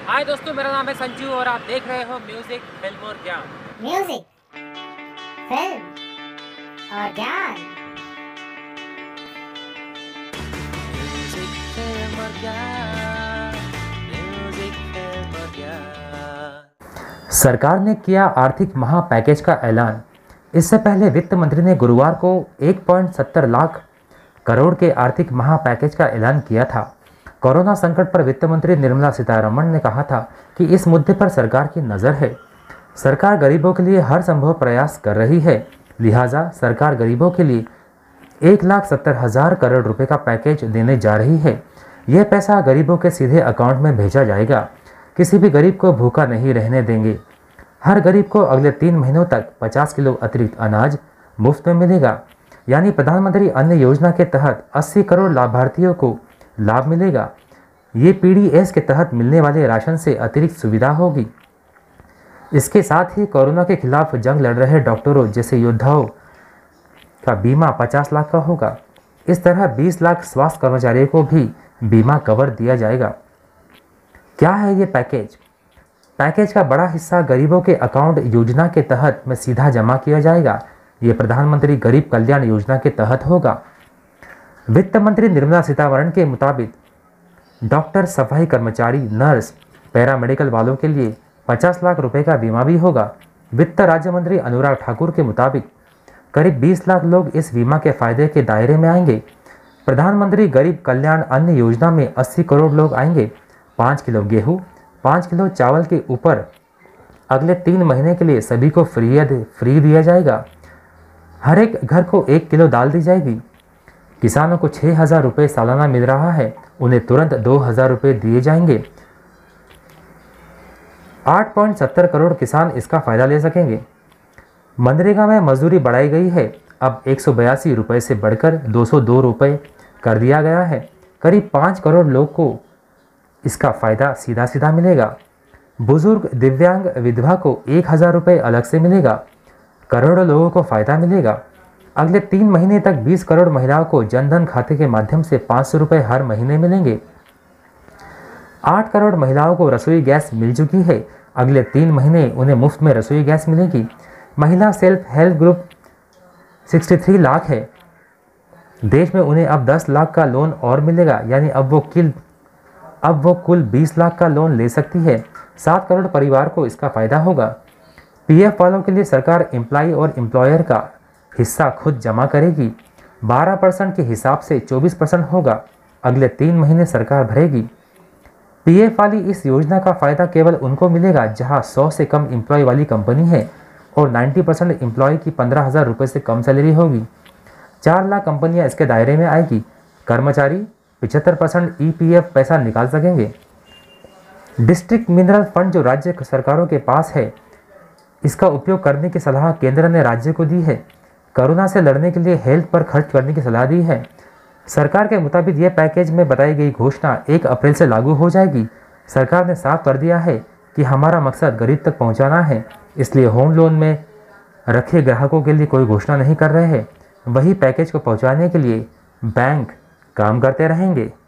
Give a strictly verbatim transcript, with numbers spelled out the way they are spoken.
हाय दोस्तों, मेरा नाम है संजू और आप देख रहे हो म्यूजिक फिल्म और ज्ञान। म्यूजिक, फिल्म और ज्ञान। म्यूजिक फिल्म और ज्ञान, म्यूजिक फिल्म और ज्ञान। सरकार ने किया आर्थिक महा पैकेज का ऐलान। इससे पहले वित्त मंत्री ने गुरुवार को एक पॉइंट सत्तर लाख करोड़ के आर्थिक महा पैकेज का ऐलान किया था। कोरोना संकट पर वित्त मंत्री निर्मला सीतारमण ने कहा था कि इस मुद्दे पर सरकार की नज़र है। सरकार गरीबों के लिए हर संभव प्रयास कर रही है, लिहाजा सरकार गरीबों के लिए एक लाख सत्तर हजार करोड़ रुपए का पैकेज देने जा रही है। यह पैसा गरीबों के सीधे अकाउंट में भेजा जाएगा। किसी भी गरीब को भूखा नहीं रहने देंगे। हर गरीब को अगले तीन महीनों तक पचास किलो अतिरिक्त अनाज मुफ्त में मिलेगा। यानी प्रधानमंत्री अन्न योजना के तहत अस्सी करोड़ लाभार्थियों को लाभ मिलेगा। ये पीडीएस के तहत मिलने वाले राशन से अतिरिक्त सुविधा होगी। इसके साथ ही कोरोना के खिलाफ जंग लड़ रहे डॉक्टरों जैसे योद्धाओं का बीमा पचास लाख का होगा। इस तरह बीस लाख स्वास्थ्य कर्मचारियों को भी बीमा कवर दिया जाएगा। क्या है ये पैकेज? पैकेज का बड़ा हिस्सा गरीबों के अकाउंट योजना के तहत में सीधा जमा किया जाएगा। ये प्रधानमंत्री गरीब कल्याण योजना के तहत होगा। वित्त मंत्री निर्मला सीतारमण के मुताबिक डॉक्टर, सफाई कर्मचारी, नर्स, पैरामेडिकल वालों के लिए पचास लाख रुपए का बीमा भी होगा। वित्त राज्य मंत्री अनुराग ठाकुर के मुताबिक करीब बीस लाख लोग इस बीमा के फायदे के दायरे में आएंगे। प्रधानमंत्री गरीब कल्याण अन्न योजना में अस्सी करोड़ लोग आएंगे। पाँच किलो गेहूँ, पाँच किलो चावल के ऊपर अगले तीन महीने के लिए सभी को फ्री फ्री दिया जाएगा। हर एक घर को एक किलो दाल दी जाएगी। किसानों को छः हज़ार रुपये सालाना मिल रहा है, उन्हें तुरंत दो हज़ार रुपये दिए जाएंगे। आठ पॉइंट सत्तर करोड़ किसान इसका फ़ायदा ले सकेंगे। मनरेगा में मजदूरी बढ़ाई गई है। अब एक सौ बयासी रुपये से बढ़कर दो सौ दो रुपये कर दिया गया है। करीब पाँच करोड़ लोग को इसका फ़ायदा सीधा सीधा मिलेगा। बुजुर्ग, दिव्यांग, विधवा को एक हज़ार रुपये अलग से मिलेगा। करोड़ों लोगों को फ़ायदा मिलेगा। अगले तीन महीने तक बीस करोड़ महिलाओं को जनधन खाते के माध्यम से पाँच सौ रुपये हर महीने मिलेंगे। आठ करोड़ महिलाओं को रसोई गैस मिल चुकी है। अगले तीन महीने उन्हें मुफ्त में रसोई गैस मिलेगी। महिला सेल्फ हेल्प ग्रुप तिरसठ लाख है। देश में उन्हें अब दस लाख का लोन और मिलेगा, यानी अब वो किल अब वो कुल बीस लाख का लोन ले सकती है। सात करोड़ परिवार को इसका फ़ायदा होगा। पीएफ वालों के लिए सरकार एम्प्लॉय और एम्प्लॉयर का हिस्सा खुद जमा करेगी। बारह परसेंट के हिसाब से चौबीस परसेंट होगा। अगले तीन महीने सरकार भरेगी। पीएफ वाली इस योजना का फ़ायदा केवल उनको मिलेगा जहां सौ से कम एम्प्लॉय वाली कंपनी है और नब्बे परसेंट एम्प्लॉय की पंद्रह हज़ार रुपये से कम सैलरी होगी। चार लाख कंपनियां इसके दायरे में आएगी। कर्मचारी पचहत्तर परसेंट ईपीएफ पैसा निकाल सकेंगे। डिस्ट्रिक्ट मिनरल फंड जो राज्य सरकारों के पास है, इसका उपयोग करने की सलाह केंद्र ने राज्य को दी है। कोरोना से लड़ने के लिए हेल्थ पर खर्च करने की सलाह दी है। सरकार के मुताबिक यह पैकेज में बताई गई घोषणा एक अप्रैल से लागू हो जाएगी। सरकार ने साफ कर दिया है कि हमारा मकसद गरीब तक पहुंचाना है, इसलिए होम लोन में रखे ग्राहकों के लिए कोई घोषणा नहीं कर रहे हैं। वही पैकेज को पहुंचाने के लिए बैंक काम करते रहेंगे।